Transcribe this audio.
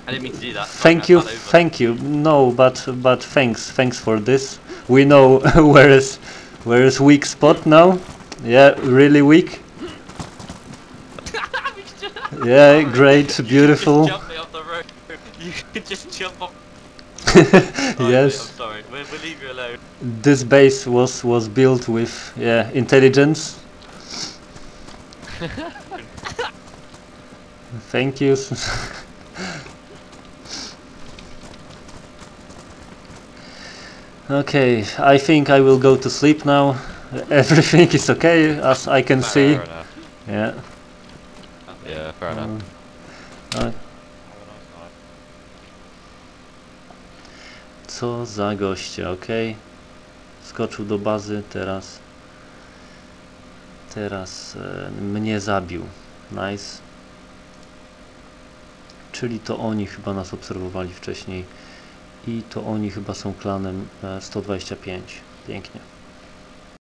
I didn't mean to do that. Thank Sorry, you, I cut over. thank you. No, but thanks for this. We know where is weak spot now. Yeah, really weak. We could just- Yeah, Sorry. great, You could just beautiful. jump me off the road. You could just jump off. Alright, mate, I'm Yes, sorry. We'll leave you alone. this base was built with intelligence. Thank you. Okay, I think I will go to sleep now. Everything is okay, as I can see. Fair enough. Yeah. Yeah, fair enough. Uh, Have a nice night. Co za goście, okej. Skoczył do bazy, teraz mnie zabił. Nice. Czyli to oni chyba nas obserwowali wcześniej i to oni chyba są klanem 125. Pięknie.